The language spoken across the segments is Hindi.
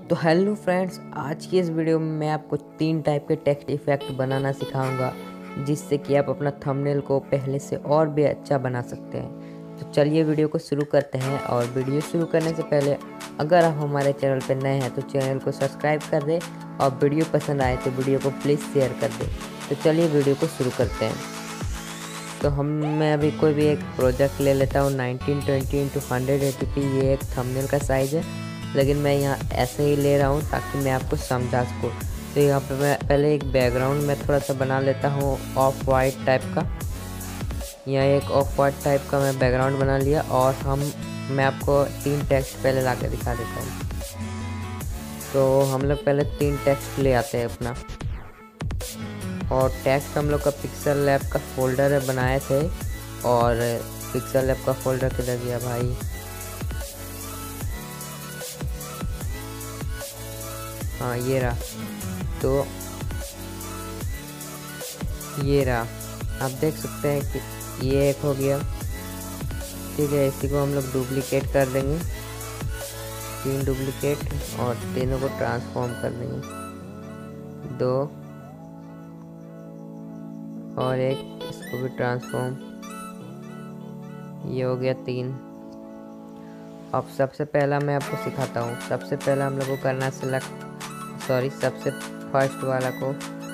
तो हेलो फ्रेंड्स, आज की इस वीडियो में मैं आपको 3 टाइप के टेक्स्ट इफ़ेक्ट बनाना सिखाऊंगा जिससे कि आप अपना थंबनेल को पहले से और भी अच्छा बना सकते हैं। तो चलिए वीडियो को शुरू करते हैं। और वीडियो शुरू करने से पहले अगर आप हमारे चैनल पर नए हैं तो चैनल को सब्सक्राइब कर दें और वीडियो पसंद आए तो वीडियो को प्लीज़ शेयर कर दें। तो चलिए वीडियो को शुरू करते हैं। तो मैं अभी कोई भी एक प्रोजेक्ट ले लेता हूँ। 1920x180p ये एक थंबनेल का साइज़ है, लेकिन मैं यहाँ ऐसे ही ले रहा हूँ ताकि मैं आपको समझा सकूँ। तो यहाँ पे मैं पहले एक बैकग्राउंड में थोड़ा सा बना लेता हूँ ऑफ वाइट टाइप का। यहाँ एक ऑफ वाइट टाइप का मैं बैकग्राउंड बना लिया और मैं आपको 3 टेक्स्ट पहले ला के दिखा देता हूँ। तो हम लोग पहले 3 टेक्स्ट ले आते हैं अपना, और टेक्स्ट हम लोग का पिक्सल लैब का फोल्डर बनाए थे। और पिक्सल लैब का फोल्डर किधर गया भाई? हाँ, ये रहा। तो ये रहा, आप देख सकते हैं कि ये एक हो गया। ठीक है, इसी को हम लोग डुप्लीकेट कर देंगे, 3 डुप्लीकेट, और तीनों को ट्रांसफॉर्म कर देंगे, 2 और 1, इसको भी ट्रांसफॉर्म। ये हो गया 3। अब सबसे पहला मैं आपको सिखाता हूँ। सबसे पहला हम लोग को करना सबसे फर्स्ट वाला को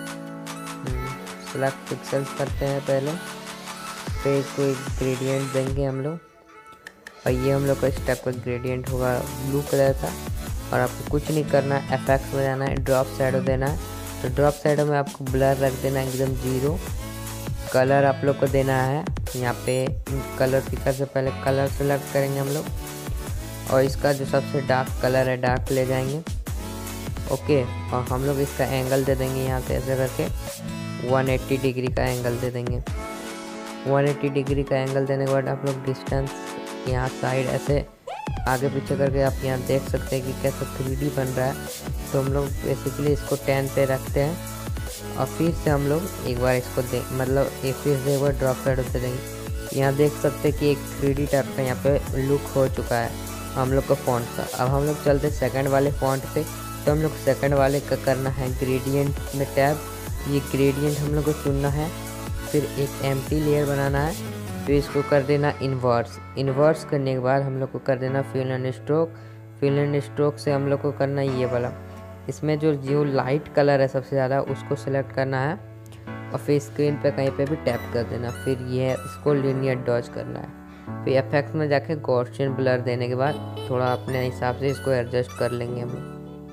सेलेक्ट पिक्सल्स करते हैं पहले, फिर इसको एक ग्रेडियंट देंगे हम लोग। और ये हम लोग का स्टेप का ग्रेडियंट होगा ब्लू कलर का। और आपको कुछ नहीं करना है, एफेक्ट्स में जाना है, ड्रॉप शैडो देना है। तो ड्रॉप शैडो में आपको ब्लर रख देना है एकदम 0। कलर आप लोग को देना है यहाँ पे, कलर पिकर से पहले कलर सेलेक्ट करेंगे हम लोग, और इसका जो सबसे डार्क कलर है डार्क ले जाएंगे। ओके, और हम लोग इसका एंगल दे देंगे यहाँ से ऐसे करके 180 डिग्री का एंगल दे देंगे। 180 डिग्री का एंगल देने के बाद आप लोग डिस्टेंस यहाँ साइड ऐसे आगे पीछे करके आप यहाँ देख सकते हैं कि कैसे 3D बन रहा है। तो हम लोग बेसिकली इसको 10 पे रखते हैं, और फिर से हम लोग एक बार इसको फिर से एक बार ड्रॉप शैडो दे देंगे। यहाँ देख सकते हैं कि एक 3D टाइप का यहाँ पे लुक हो चुका है हम लोग का फॉन्ट का। अब हम लोग चलते सेकंड वाले फॉन्ट पे। तो हम लोग सेकंड वाले का करना है ग्रेडियंट में टैब। ये ग्रेडियंट हम लोग को चुनना है, फिर एक एम्प्टी लेयर बनाना है, फिर इसको कर देना इन्वर्स करने के बाद हम लोग को कर देना फिल एंड स्ट्रोक से हम लोग को करना ये वाला। इसमें जो लाइट कलर है सबसे ज़्यादा उसको सिलेक्ट करना है, और फिर स्क्रीन पे कहीं पे भी टैप कर देना। फिर ये इसको लीनियर डॉज करना है। फिर इफेक्ट्स में जाके गॉसियन ब्लर देने के बाद थोड़ा अपने हिसाब से इसको एडजस्ट कर लेंगे। हम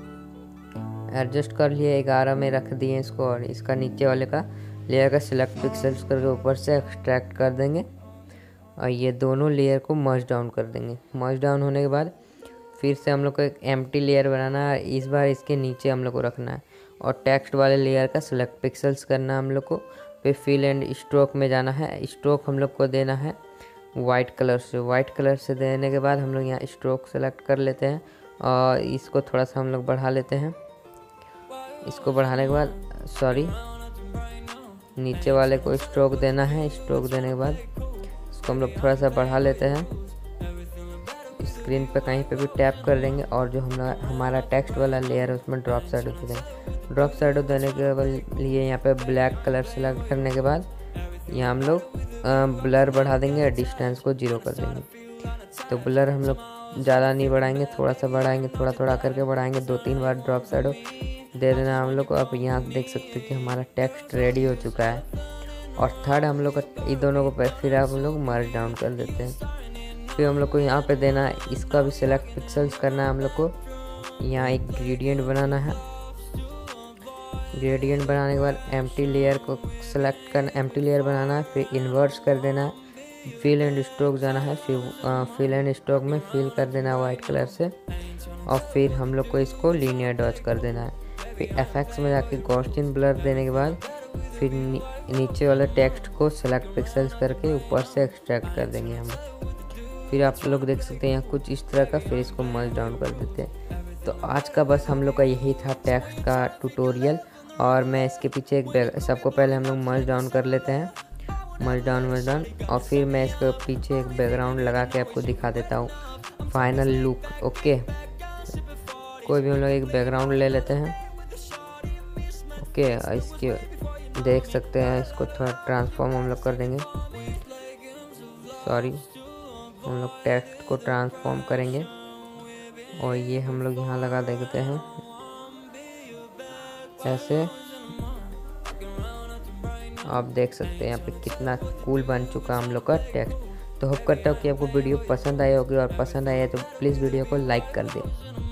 एडजस्ट कर लिए, 11 में रख दिए इसको। और इसका नीचे वाले का लेयर का सिलेक्ट पिक्सल्स करके ऊपर से एक्सट्रैक्ट कर देंगे, और ये दोनों लेयर को मर्ज डाउन कर देंगे। मर्ज डाउन होने के बाद फिर से हम लोग को एक एम्प्टी लेयर बनाना है। इस बार इसके नीचे हम लोग को रखना है, और टेक्स्ट वाले लेयर का सिलेक्ट पिक्सल्स करना है हम लोग को। फिर फिल एंड स्ट्रोक में जाना है। स्ट्रोक हम लोग को देना है वाइट कलर से देने के बाद हम लोग यहाँ स्ट्रोक सेलेक्ट कर लेते हैं, और इसको थोड़ा सा हम लोग बढ़ा लेते हैं। इसको बढ़ाने के बाद नीचे वाले को स्ट्रोक देना है। स्ट्रोक देने के बाद इसको हम लोग थोड़ा सा बढ़ा लेते हैं। स्क्रीन पे कहीं पे भी टैप कर देंगे, और जो हमारा टेक्स्ट वाला लेयर है उसमें ड्रॉप शैडो दे देंगे। ड्रॉप शैडो देने के लिए यहाँ पे ब्लैक कलर सेलेक्ट करने के बाद यहाँ हम लोग ब्लर बढ़ा देंगे और डिस्टेंस को 0 कर देंगे। तो ब्लर हम लोग ज़्यादा नहीं बढ़ाएंगे, थोड़ा सा बढ़ाएंगे, थोड़ा करके बढ़ाएंगे। 2-3 बार ड्रॉप शैडो दे देना हम लोग को। अब यहाँ देख सकते हैं कि हमारा टेक्स्ट रेडी हो चुका है। और थर्ड हम लोग को इन दोनों को फिर हम लोग मर्ज डाउन कर देते हैं। फिर हम लोग को यहाँ पे देना है, इसका भी सिलेक्ट पिक्सल्स करना है हम लोग को। यहाँ एक ग्रेडियंट बनाना है। ग्रेडियंट बनाने के बाद एम्प्टी लेयर को सिलेक्ट करना, एम्प्टी लेयर बनाना है, फिर इन्वर्स कर देना है। फिल एंड स्ट्रोक जाना है, फिर फिल एंड स्ट्रोक में फिल कर देना है वाइट कलर से, और फिर हम लोग को इसको लीनियर डॉज कर देना है। फिर एफेक्ट्स में जाके गॉसियन ब्लर देने के बाद फिर नीचे वाले टेक्स्ट को सेलेक्ट पिक्सल्स करके ऊपर से एक्सट्रैक्ट कर देंगे हम। फिर आप लोग देख सकते हैं यहाँ कुछ इस तरह का। फिर इसको मर्ज डाउन कर देते हैं। तो आज का बस हम लोग का यही था टेक्स्ट का ट्यूटोरियल। और मैं इसके पीछे सबको पहले हम लोग मर्ज डाउन कर लेते हैं, मर्ज डाउन, और फिर मैं इसके पीछे एक बैकग्राउंड लगा के आपको दिखा देता हूँ फाइनल लुक। ओके, कोई भी हम लोग एक बैकग्राउंड ले लेते हैं। ओके, इसके देख सकते हैं, इसको थोड़ा ट्रांसफॉर्म हम लोग कर देंगे। सॉरी, हम लोग टेक्स्ट को ट्रांसफॉर्म करेंगे और ये हम लोग यहाँ लगा देते हैं ऐसे। आप देख सकते हैं यहाँ पे कितना कूल बन चुका हम लोग का टेक्स्ट। तो होप करता हूँ कि आपको वीडियो पसंद आई होगी, और पसंद आया तो प्लीज़ वीडियो को लाइक कर दें।